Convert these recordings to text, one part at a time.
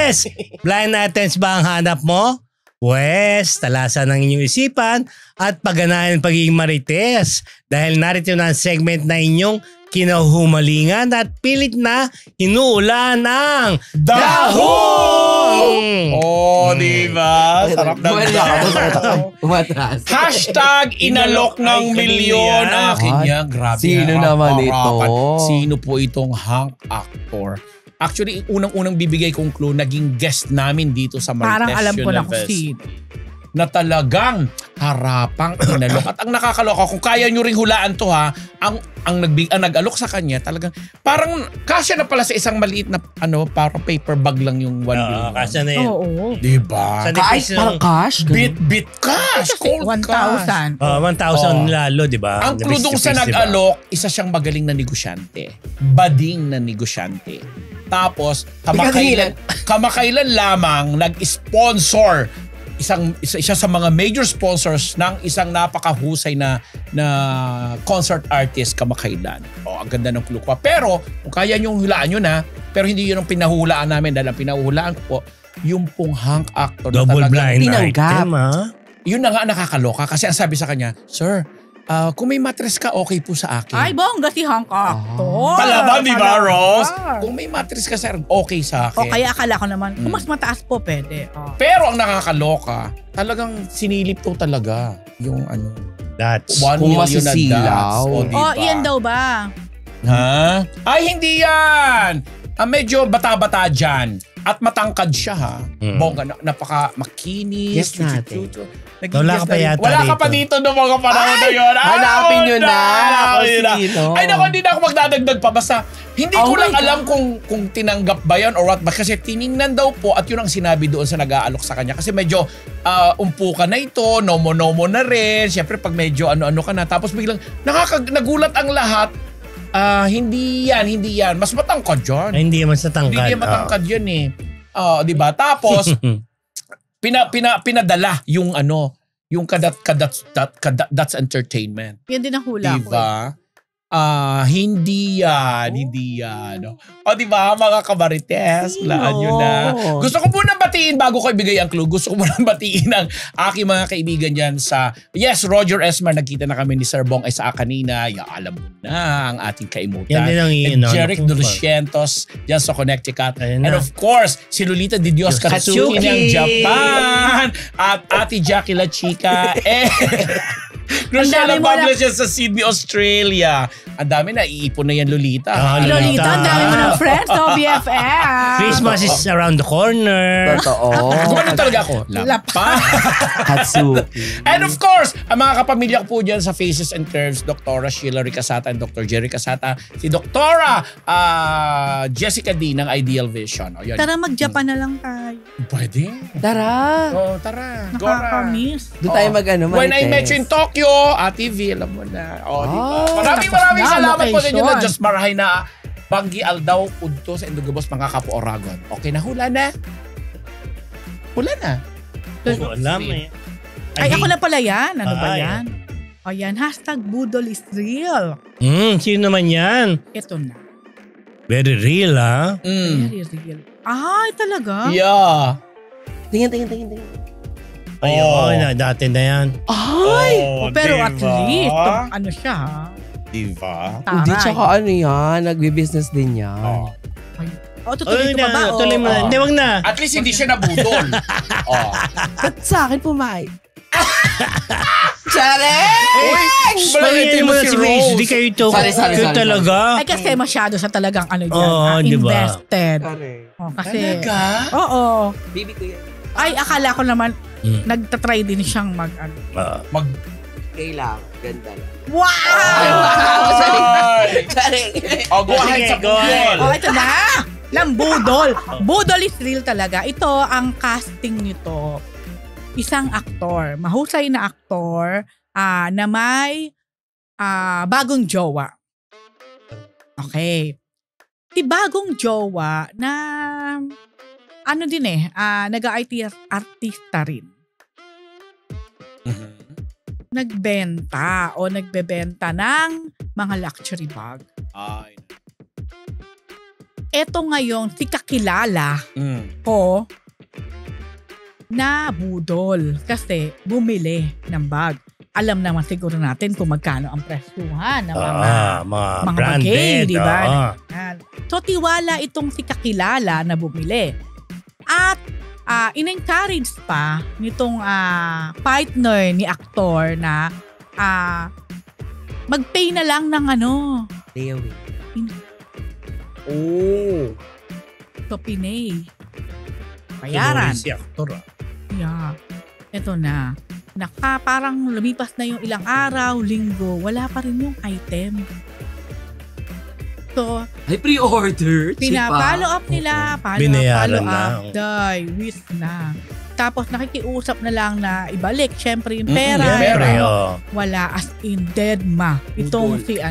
Marites! Blind items ba ang hanap mo? Pwes, talasan ng inyong isipan at pagganahan ng pagiging marites dahil narito na ang segment na inyong kinahumalingan at pilit na hinuulan ng dahong! Oh, diba? Sarap na Umatras. Hashtag inalok ng milyon. Akin niya, grabe. Sino naman ito? Sino po itong hunk actor? Actually, unang-unang bibigay kong clue, naging guest namin dito sa Marites Parang alam ko na kung Universe. sino. Na talagang harapang inalok. At ang nakakaloka, kung kaya nyo ring hulaan to ha, ang nag-alok sa kanya, talagang parang kasya na pala sa isang maliit na parang paper bag lang yung 1 billion. Kasya na yan. Oo. Diba? Sa Cash? Parang cash? Bit cash. Kasi Cold cash. 1,000. 1,000 lalo, di ba? Ang clue dong sa nag-alok, isa siyang magaling na negosyante. Bading na negosyante. Tapos, kamakailan lamang nag-sponsor isa sa mga major sponsors ng isang napakahusay na concert artist kamakailan. Ang ganda ng clue ko. Pero, kung kaya niyong hulaan yun ha, pero hindi yun ang pinahulaan namin dahil ang pinahulaan ko po, yung pong hunk actor double na talagang blind tinanggap. item, ha? Yun na nga nakakaloka kasi ang sabi sa kanya, Sir, kung may mattress ka, okay po sa akin. Ay, bongga si Hunk Actor. Palaban, di ba, Rose? Palaban. Kung may mattress ka, sir, okay sa akin. O kaya akala ko naman, kung mas mataas po, pwede. Pero ang nakakaloka, talagang sinilip to talaga yung That's 1 Kung million na masisilaw. dots. Diba? Iyan daw ba? Ha? Ay, hindi yan! Medyo bata-bata dyan. At matangkad siya ha. Bongga, napaka makinis. Yes natin. Wala ka pa yata Wala ka pa dito noong mga panahon na yun. Hanapin nyo na. Hanapin nyo na. Sino? Ay naku, hindi na ako magdadagdag pa. Basta, hindi ko lang alam kung tinanggap ba yan or what. Kasi tiningnan daw po at yun ang sinabi doon sa nag-aalok sa kanya. Kasi medyo umpukan na ito, nomo-nomo na rin. Siyempre pag medyo ano-ano ka na. Tapos biglang nagulat ang lahat. Hindi yan. Mas matangkad yun. Ay, hindi man sa tangkad. Hindi yan matangkad yun eh. Diba? Tapos, pinadala yung yung Kadats Entertainment. Yan din ang hula ko. Diba? Hindi yan. O diba, mga kabarites, hulaan nyo na. Gusto ko muna batiin, bago ko ibigay ang clue, gusto ko muna batiin ang aking mga kaibigan dyan sa, yes, Roger Esmar, nagkita na kami ni Sir Bong Isa kanina, alam mo na ang ating kaimutan. Yan din ang Jeric Dulcientos, dyan sa Connecticut. Ayun And na. of course, si Lolita Di Dios Katsuki ng Japan. At Ate Jackie La Chica. Rochelle dami mo Publish yan sa Sydney, Australia. Ang dami na, iipon na yan, Lolita. Lolita, ang dami mo ng friends, BFF. Christmas is around the corner. Totoo. Gumano talaga ako? Lapa. Katsuki. And of course, ang mga kapamilya ko po dyan sa Faces and Curves, Dr. Sheila Ricasata and Dr. Jerry Casata, si Dr. Jessica D ng Ideal Vision. O, yun. Tara, mag-Japan na lang tayo. Pwede. Tara. Tara. Nakakamiss. Doon tayo When I Marites. met you in Tokyo, Ate V, alam mo na. Diba? Maraming na, salamat po sa inyo na location. Diyos marahay na Banggi Aldaw, Udto sa Indugabos, mga Kapo Oragon. Okay na, hula na. Hula na. Alam eh. Ay, ako na pala yan. Ano ba Ay. yan? O yan, hashtag Budol is real. Sino naman yan? Ito na. Very real, ha? Very real. Ay, talaga? Yeah. Tingin. Ayun, dati na yan. Ay! Pero at least, ano siya ha? Diba? Hindi, tsaka yan. Nagbe-business din yan. Tutuloy ko pa ba? Tuloy mo na. Hindi, wag na. At least hindi siya nabudol. Ba't sa akin pumayag? Tsare! Pagdating mo na si Rose. Di kayo ito. Sorry. Kayo talaga. Ay, kasi masyado siya talagang diba? invested. Kasi, Talaga? oo. Baby ko yan. Ay, akala ko naman, nagtatry din siyang Kailangan. Ganda lang. Wow! Tsare! Go ahead sa Google. Ito na! Budol. Budol is real talaga. Ito, ang casting nito. Isang aktor. Mahusay na aktor na may bagong jowa. Okay. Si bagong jowa na nag-artista rin. Nagbenta o nagbebenta ng mga luxury bag. Ay. eto ngayon si kakilala Mm. ko na budol kasi bumili ng bag. Alam naman siguro natin kung magkano ang presyuhan ng mga mga branded. bagay, di ba? Ah. So, tiwala itong si kakilala na bumili. At in-encourage pa nitong partner ni aktor na mag-pay na lang ng Layaway. so pinay. Bayaran. Si actor. Yeah. Ito na. Parang lumipas na yung ilang araw, linggo, wala pa rin yung item. So, Ay, pre-order. pina-follow up nila, Binayaran follow up, na. with na. Tapos nakikiusap na lang na ibalik, syempre yung pera. yung pera. Wala, as in dead ma. Itong si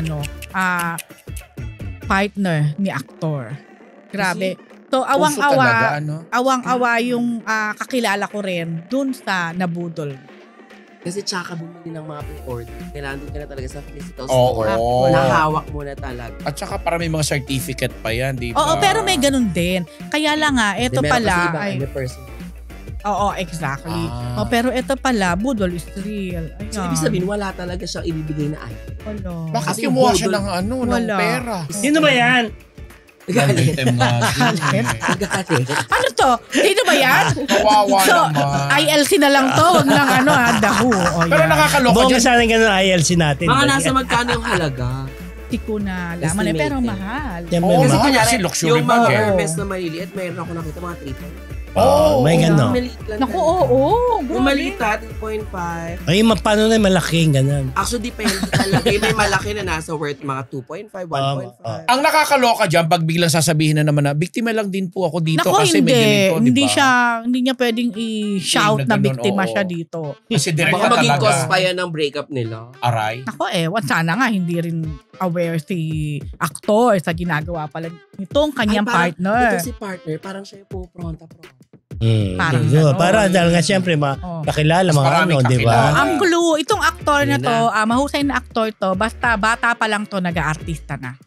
partner ni aktor. Grabe. So, Puso talaga, awang-awa yung kakilala ko rin dun sa nabudol. Kasi tsaka bumili ng mga pre-order. Kailangan doon ka na talaga sa physical Oo. store. Nahawak mo na talaga. At saka para may mga certificate pa yan, di ba? Oo, pero may ganun din. Kaya lang ito pala. Kasi iba, person. Oo, exactly. Pero ito pala, budol is real. Ayan. So, ibig sabihin, wala talaga siyang ibibigay na item. Wala. Bakit Kasi kumuha budol- siya ng ng Wala. pera? Sino ba yan? Galit. Item nga din. Galit. Ano to? Dito ba yan? Kawawa So, naman. ILC na lang to. Huwag ng dahu. O, Pero yan. nakakaloka Buong dyan. sana ganun ILC natin. Mga nasa magkano yung halaga? Hindi ko na laman eh, pero mahal. Siyempre, Oo, Kasi mahal. kunyari, Kasi luxury yung mga bag eh. Hermes na maliliit, mayroon ako nakita mga 3.5. may gano'n. Maliit lang Naku, talaga. oo. Yung Grabe. maliit 3.5. Ay, paano na yung malaking ganun? Actually, depende talaga. May malaki na nasa worth mga 2.5, 1.5. Ang nakakaloka dyan, pag biglang sasabihin na naman na, biktima lang din po ako dito Naku, kasi may hindi. ganito, di Hindi ba? hindi niya pwedeng i-shout Hindi na na ganun, biktima oo. siya dito. Kasi direct Baka na maging talaga. cause pa yan ng breakup nila. Aray. Ako sana nga hindi rin aware si actor sa ginagawa pala nitong kanyang Ay, parang partner. Ito si partner, parang siya yung pupronta. Parang Parang, ganon. para dahil nga siyempre Oh. kakilala Mas mga maraming di ba? kakilala. Ang clue, itong aktor na Yun to, mahusay na aktor to, basta bata pa lang to, nag-aartista na.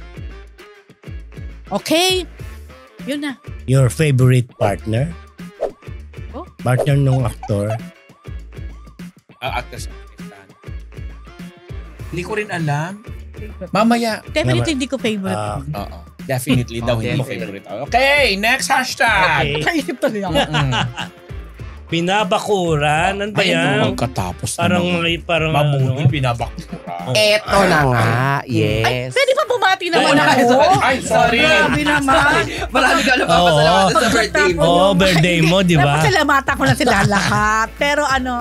Okay? Yun na. Your favorite partner? Oh? Partner nung aktor? Actress. Hindi ko rin alam. Mamaya. Definitely hindi ko favorite. Oo. Definitely daw hindi mo Definitely. favorite. Okay, next hashtag. Okay. Naisip tuloy ako. Pinabakuran? Ano ba yan? Pagkatapos Parang parang mabudol, binabakura. Eto na nga. Yes. Pwede ba bumati naman Oo, ako? Ay, sorry. Grabe naman. Marami ka na papasalamatan sa birthday mo. Oo, birthday mo, di ba? Napasalamatan ko na sila lahat. Pero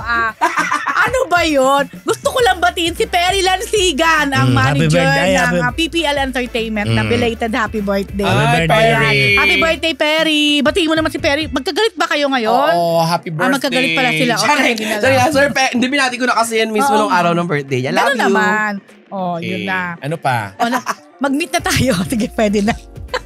ano ba yun? Gusto ko lang batiin si Perry Lansigan, ang happy manager birthday, ng PPL Entertainment na belated happy birthday. Happy Ay, birthday. Perry. Happy birthday, Perry. Batiin mo naman si Perry. Magkagalit ba kayo ngayon? Oo, happy birthday. Magkagalit pala sila. Okay, hindi na Sorry lang. sir, hindi binati ko na kasi yan mismo Oo. nung araw ng birthday niya. Love Ganun you. naman. Oh, Okay. yun na. Ano pa? Mag-meet na tayo. Sige, pwede na.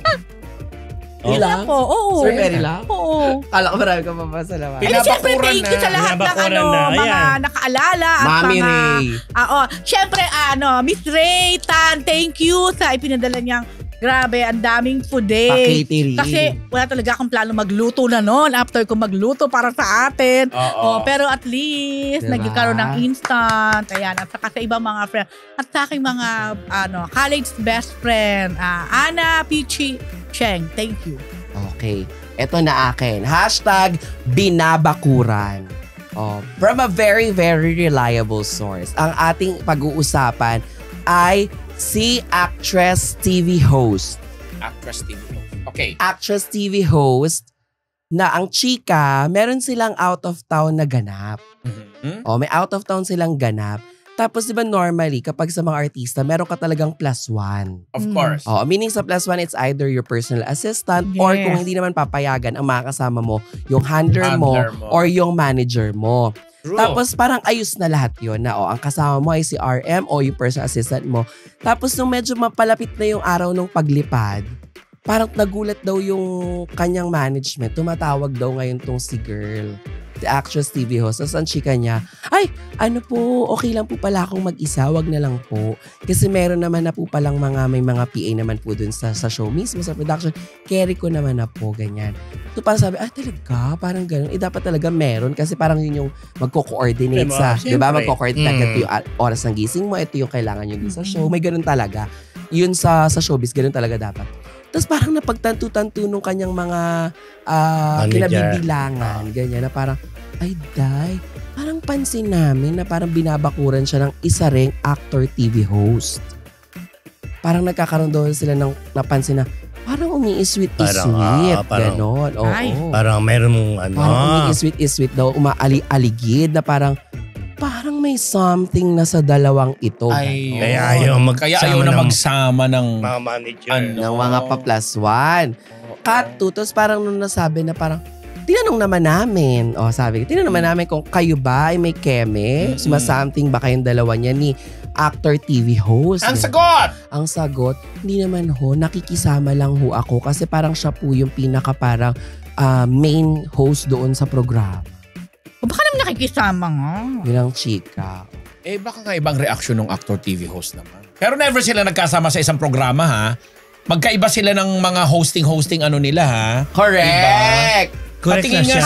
Ilang? Po, oo. Sir, very lang. Oo. Kala ko marami ka papasalamatan. Eh, siyempre, Pinabakuran thank you na. sa lahat ng Pinabakuran na. mga Ayan. nakaalala at Mami mga... Ray. Siyempre, Miss Ray Tan, thank you sa ipinadala niyang grabe, ang daming food day. Pa-catering. Kasi wala talaga akong plano magluto na noon after ko magluto para sa atin. Oo. Pero at least, Diba? nagkakaroon ng instant. Ayan, at saka sa ibang mga friend. At sa aking mga college best friend, Ana Pichi Cheng, thank you. Okay. Ito na akin. Hashtag binabakuran. From a very, very reliable source. Ang ating pag-uusapan ay si actress TV host. Actress TV. Okay. Actress TV host na ang chika, meron silang out of town na ganap. Mhm. May out of town silang ganap. Tapos, di ba normally, kapag sa mga artista, meron ka talagang +1. Of course. Meaning sa +1, it's either your personal assistant or Yes. kung hindi naman papayagan ang mga kasama mo, yung handler mo or yung manager mo. True. Tapos parang ayos na lahat yun na ang kasama mo ay si RM o yung personal assistant mo. Tapos nung medyo mapalapit na yung araw ng paglipad, parang nagulat daw yung kanyang management. Tumatawag daw ngayon tong si girl. the actress TV host. Tapos ang chika niya, ay, ano po, okay lang po pala akong mag-isa, wag na lang po. Kasi meron naman na po palang may mga PA naman po dun sa show mismo, sa production. Carry ko naman na po, ganyan. So parang sabi, talaga, parang ganun. Dapat talaga meron kasi parang yun yung magko-coordinate sa, di ba? Magko-coordinate ito yung oras ng gising mo, ito yung kailangan yung sa show. May ganun talaga. Yun sa showbiz, ganun talaga dapat. Tapos parang napagtanto-tanto nung kanyang mga kinabibilangan. Ganyan na parang, ay day, parang pansin namin na parang binabakuran siya ng isa ring actor TV host. Parang nagkakaroon doon sila ng napansin na parang umi-sweet-isweet. Ganon. Oo. Parang meron mong Parang umi-sweet-isweet daw, umaali-aligid na parang may something na sa dalawang ito. Kaya ayaw magsama ng mga manager. Ng mga pa-plus one. Cut to. Tapos parang nung nasabi na parang, tinanong naman namin. Tinanong naman namin kung kayo ba ay may keme? Sumasomething ba kayong dalawa niya ni actor TV host? Ang sagot, hindi naman ho. Nakikisama lang ho ako kasi parang siya po yung pinaka parang main host doon sa programa. Baka naman nakikisama nga. Yun ang chika. Baka nga ibang reaction ng actor TV host naman. Pero never sila nagkasama sa isang programa, ha? Magkaiba sila ng mga hosting nila, ha? Correct! Correct na siya.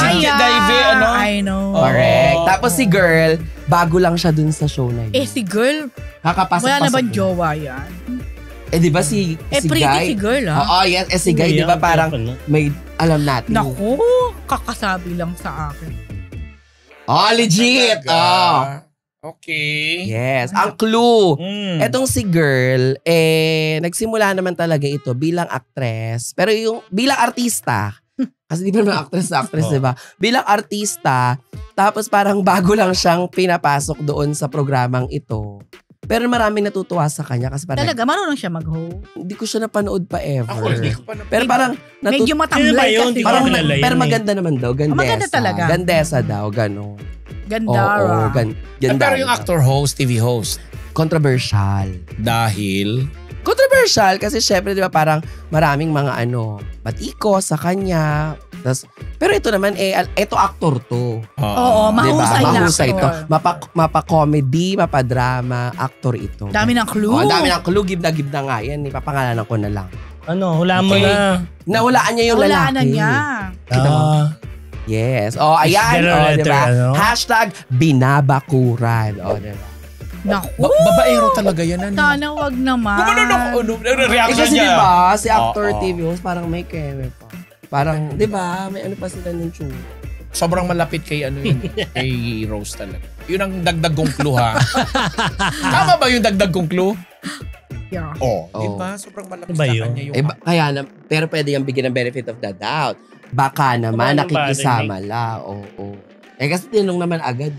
I know. Correct. Tapos si girl, bago lang siya dun sa show na yun. Si girl, kakapasok-pasok. wala na ba jowa yan? Di ba si pretty Guy? si girl, ha? Oo, yes. Si Guy, di ba parang may alam natin. Naku, kakasabi lang sa akin. Legit! Okay. Yes. Ang clue. Etong si girl, nagsimula naman talaga ito bilang actress. Pero yung bilang artista, kasi di ba naman actress, di ba? Bilang artista, tapos parang bago lang siyang pinapasok doon sa programang ito. Pero maraming natutuwa sa kanya kasi parang... Talaga, marunong siya mag-host? Hindi ko siya napanood pa ever. Ako, hindi ko pa napanood. Pero parang... Medyo matamlay kasi. Pero maganda naman daw. Gandesa. Maganda talaga. Gandesa daw, gano'n. Gandara. Ganda. Pero yung actor host, TV host. Controversial. Dahil? Controversial kasi syempre, di ba, parang maraming mga batiko sa kanya. Pero ito naman, ito actor to. Oo, mahusay na mahusay actor. to. Mapa-comedy, mapa-drama, actor ito. Dami ng clue. Dami ng clue. Give na nga yan. Ipapangalanan ko na lang. Hulaan mo na. Nahulaan niya yung lalaki. Hulaan na niya. Kita mo? Yes. Ayan. Diba? Hashtag binabakuran. Diba? Naku. Babaero talaga yan. Sana wag naman. Reaction kasi niya. diba, si actor TV host parang may keme pa. Parang, diba, may pa sila ng tsura. Sobrang malapit kay kay Rose talaga. Yun ang dagdag kong clue, ha? Tama ba yung dagdag kong clue? Yeah. Diba? Sobrang malapit Diba sa yun? kanya yung... Pero pwede yung bigyan ng benefit of the doubt. Baka naman, nakikisama la. Kasi tinanong naman agad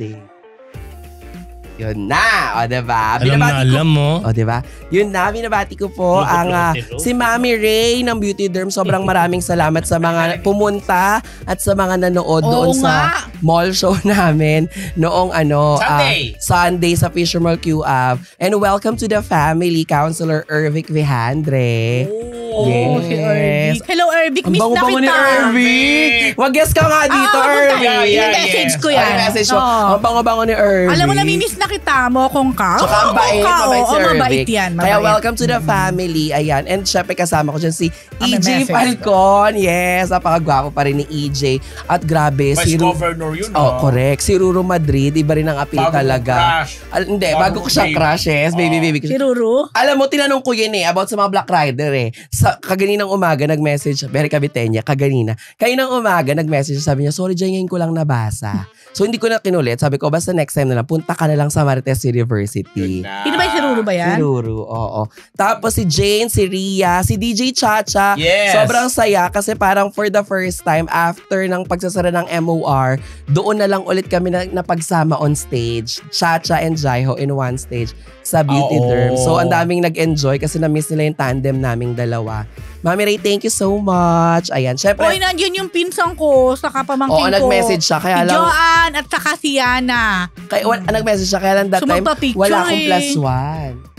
Yun na. Diba? Alam mo. Diba? Yun na. Binabati ko po si Mami Ray ng Beauty Derm. Sobrang maraming salamat sa mga pumunta at sa mga nanood doon sa mall show namin noong Sunday sa Fisher Mall QAV. And welcome to the family, Councilor Ervic Vijandre. Si Ervic. Hello, Ervic. Miss na kita. Ang bango ni Ervic. Wag-guess ka nga dito, Ervic. Message ko yan. Message mo. Ang bango-bango ni Ervic. Alam mo, namimiss na kita mo kung ka. Tsaka ang bait, mabait si Ervic. Mabait yan. Kaya welcome to the family. Ayan. And syempre kasama ko dyan si EJ Falcon. Yes, napakagwapo pa rin ni EJ. At grabe. Vice Governor yun. Correct. Si Ruru Madrid. Iba rin ang apil talaga. Hindi, bago ko siya crush. Yes, baby. Si Ruru? Alam mo, tinanong ko yun about sa mga Black Rider Kaganinang umaga nag-message, Berry Caviteña, kaninang umaga nag-message, sabi niya, sorry dyan, ngayon ko lang nabasa. So hindi ko na kinulit, sabi ko, basta next time na lang, punta ka na lang sa Marites University. Sino ba yung si Ruru ba yan? Si Ruru, oo. Tapos si Jane, si Ria, si DJ Chacha, sobrang saya kasi parang for the first time after ng pagsasara ng MOR, doon na lang ulit kami napagsama on stage. Chacha and Jaiho in one stage sa Beauty Derm. So ang daming nag-enjoy kasi na-miss nila yung tandem naming dalawa. Mami Ray, thank you so much. Ayan, syempre. Nandiyan yung pinsan ko sa kapamangkin ko. Nag-message siya. Kaya si Joanne at saka si Yana. Nag-message siya. Kaya lang that time, wala akong +1.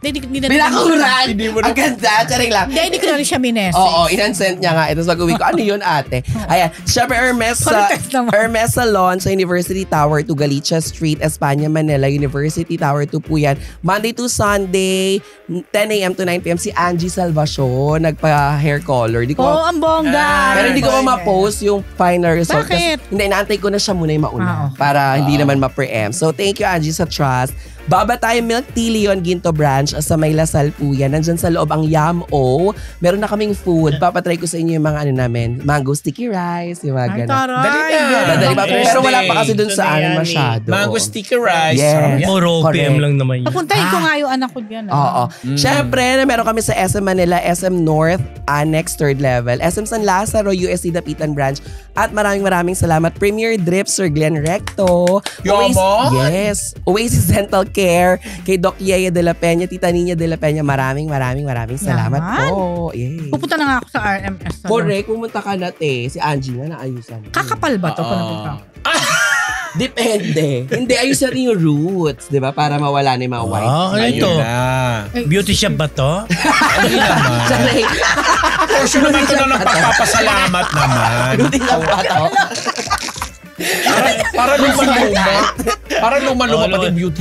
Hindi na Binakuran! Hindi mo na- Ang ganda, charing lang. Hindi ko na rin siya minessage. Oo, inansent niya nga. Ito sa gawin ko, ano yun ate? Ayan, syempre Hermes Context naman. Hermes Salon sa University Tower to Galicia Street, Espanya, Manila. University Tower 2 po yan. Monday to Sunday, 10 a.m. to 9 p.m. Si Angie Salvacion, nagpa-hair color. Di ko Ang bongga. pero hindi ko ma-post yung final result. Bakit? Hindi, inaantay ko na siya muna yung mauna. Okay. Para hindi naman ma-preempt. So, thank you, Angie, sa trust. Baba tayo Milk Tea Leon Ginto Branch sa May Lasal po yan. Nandyan sa loob ang Yam-O. Meron na kaming food. Papatry ko sa inyo yung mga ano namin. Mango sticky rice, yung mga Ay, ganun. taray. Dali na. Dadali pa. Thursday. Pero wala pa kasi dun Ito sa na amin yan, masyado. Mango sticky rice. Yes. Sarap yan. Puro OPM Correct. lang naman yun. Papuntahin ko nga yung anak ko dyan. Oo. Siyempre, meron kami sa SM Manila, SM North, Annex, 3rd level, SM San Lazaro, USC Dapitan Branch, at maraming salamat. Premier Drip, Sir Glenn Recto. Yomo? Yes. Oasis Dental Care, kay Doc Yeye de la Peña, Tita Nina de la Peña, maraming salamat Yaman. po. Yay. Pupunta na nga ako sa RMS. Correct, pumunta ka na si Angie na naayusan. Kakapal ba to? Oo. Depende. Hindi, ayusan rin yung roots, di ba? Para mawala na yung mga white. Ano Ayun ito? na. Beauty shop ba to? Hindi naman. Sorry. Portion naman ito na nagpapasalamat naman. Beauty shop ba to? Para luma-luma. Para luma-luma pati beauty.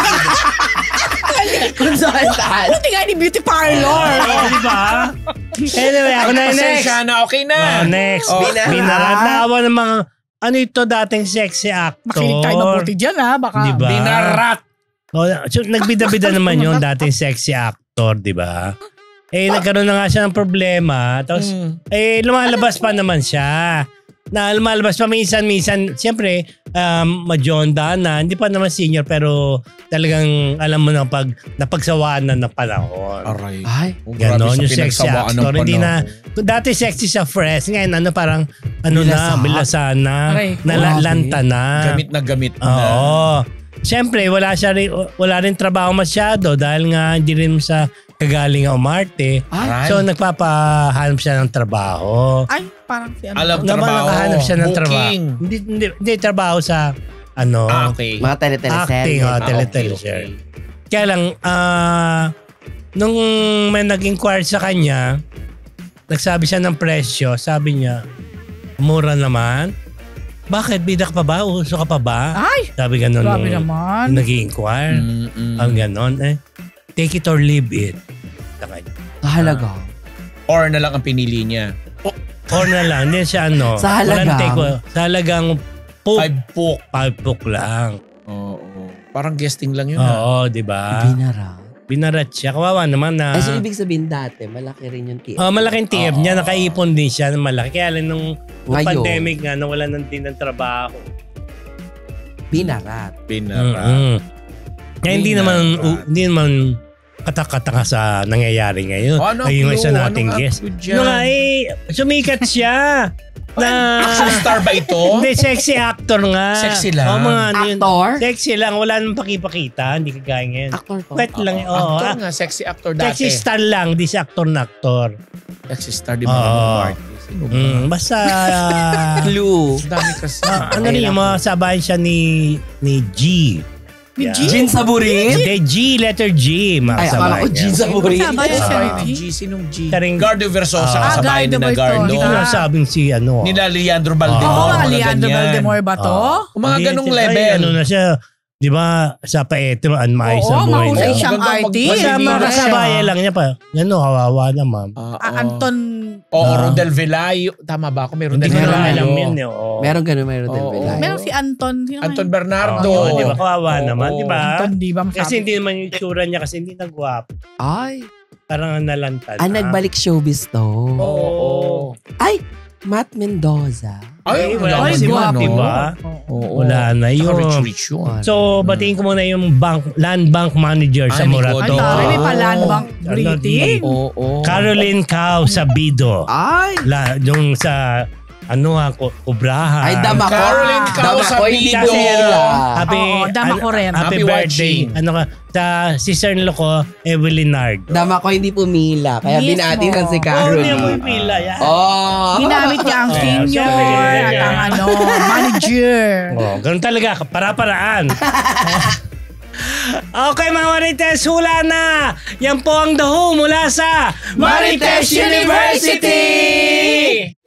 Consultant. Buti nga ni beauty parlor. Oo, di ba? Anyway, ako na yung next. Pasensya na, okay na. Next. Oh, Binaratawa ng mga, ano ito dating sexy actor. Makinig tayo mabuti dyan ha. Baka. Di ba? Binarat. Oh, so, nagbida-bida naman yung dating sexy actor, di ba? Nagkaroon na nga siya ng problema. Tapos, lumalabas pa naman siya. Lumalabas pa minsan, siyempre, majonda na. Hindi pa naman senior, pero talagang alam mo na napagsawaan na ng panahon. Aray. Ay. Ganon yung sexy pinagsawaan ng actor. Hindi na, panahon. dati sexy siya fresh. Ngayon, parang, Bilasa. bilasa na. Aray. Nalalanta na. Gamit na. Oo. Siyempre, wala rin trabaho masyado dahil nga hindi rin sa kagaling ang umarte. Ay. So, nagpapahanap siya ng trabaho. Ay, parang si ano. Alam Naman trabaho. nakahanap siya ng trabaho. Booking. Hindi trabaho sa Okay. Mga tele-teleserye. acting o okay, tele-teleserye. okay. Kaya lang, nung may nag-inquire sa kanya, nagsabi siya ng presyo, sabi niya, mura naman. Bakit? Bida ka pa ba? Uso ka pa ba? Ay, Sabi ganon grabe nung naman. nag-inquire. Ang ganon. Take it or leave it. Sa kanya. Halaga. Or na lang ang pinili niya. Or na lang. Hindi siya Sa halagang? walang take. Sa halagang poop. 5 book. 5 book lang. Oo. Parang guesting lang yun. Oo, di ba? Binara. Binarat siya. Kawawa naman na. Ay, so ibig sabihin dati, malaki rin yung TF. Malaking TF niya. Nakaipon din siya ng malaki. Kaya lang nung Ngayon. pandemic nga, nawalan din ng trabaho. Binarat. Binarat. Kaya hindi naman katakataka sa nangyayari ngayon. Ay, yung isa nating guest. Nga sumikat siya. Action star ba ito? Hindi, sexy actor nga. Sexy lang. Mga ano yun. Actor? Sexy lang. Wala namang pakipakita. Hindi kagaya ngayon. Actor to. Wet lang. Actor nga, sexy actor dati. Sexy star lang. Di siya actor na actor. Sexy star, di ba? Artist. Sino ba? Basta... Clue. Ang dami kasi. ano rin yung mga sabayan siya ni G. Ni Yeah. G? Gin Saburin? Hindi, G, letter G. Mga Ay, akala sabayan ko niya. Gin Saburin. Sabayan siya Sabay ni ni G. G. Sinong G? Taring- Gardo Versosa. Ah, Kasabayan ni na Gardo Gardo. Hindi ko Versosa. nasabing si ano. Nila Leandro Oo, Baldemor. mga Leandro ganyan. Valdemor ba to? Mga Hindi, ganong ay, level. ano na siya. Di ba, sa paetro, anmaayos Oo, ang buhay mahusay niya. siyang Magandang artist. Basta Hindi, makasabaya lang niya pa. Ano, kawawa naman. Anton. Oo, Rodel Velayo. Tama ba ako? May Rodel Hindi ko na Velayo. alam Velayo. yun. Oo. Meron ganun, meron din. Oo. Velayo. Meron si Anton. Sino Anton kaya? Bernardo. Oo, di ba, kawawa Oo. naman, di ba? Anton, di ba masabi? Kasi hindi naman yung tsura niya kasi hindi nagwapo. Ay. Parang nalantad. Nagbalik showbiz to. Oo. Ay, Matt Mendoza. Ay, wala wala na si si Matt, Matt, di ba? Oo. Wala na yun. Rich yun. So, batiin ko muna yung land bank manager sa Ay, Morato. Ay, taray, may palaan bang Oo. greeting? Oo. Caroline Cao Sabido. Ay. Yung sa Kubrahan. Ay, dama ko. Caroline Cao Dama ko, hindi Sabido. ko sila. Happy, Oo, dama ko rin. Happy Happy birthday. watching. Ano ka? Sa sister-in-law ko, Evelyn Nardo. Dama ko hindi pumila. Kaya Mismo. binatisan si Oh, Caroline. hindi mo yung pila. Yan. Oh. Ginamit niya ang senior siyempre. at ang manager. Oh, ganun talaga. Para-paraan. Okay mga Marites, hula na! Yan po ang The Who mula sa Marites University!